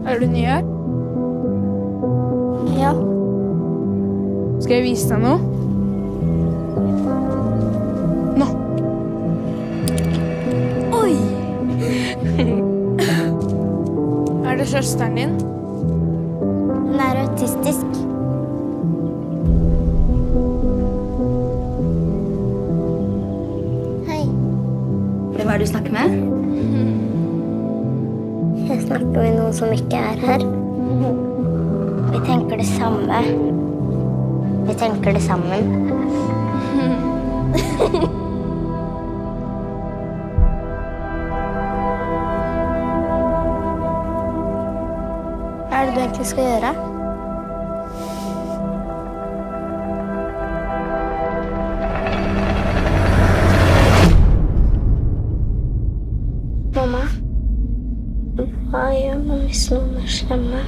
Er du ny her? Ja. Skal jeg vise deg noe? Nå. Oi! Er det søsteren din? Hun er autistisk. Hei. Hvem er det du snakker med? Jeg snakker med noen som ikke er her. Vi tenker det samme. Vi tenker det sammen. Hva er det du egentlig skal gjøre? Mamma, hva gjør man hvis noen er slemme?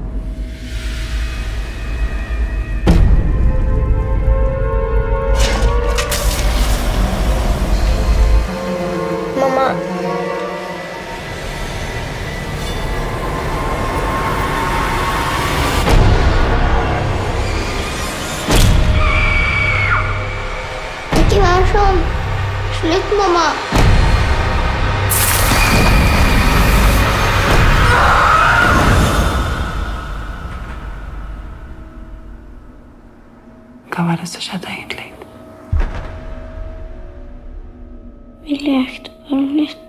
Mamma. Ikke vær sånn. Slutt, mamma. Hva var det som skjedde egentlig? Vi lekte bare litt.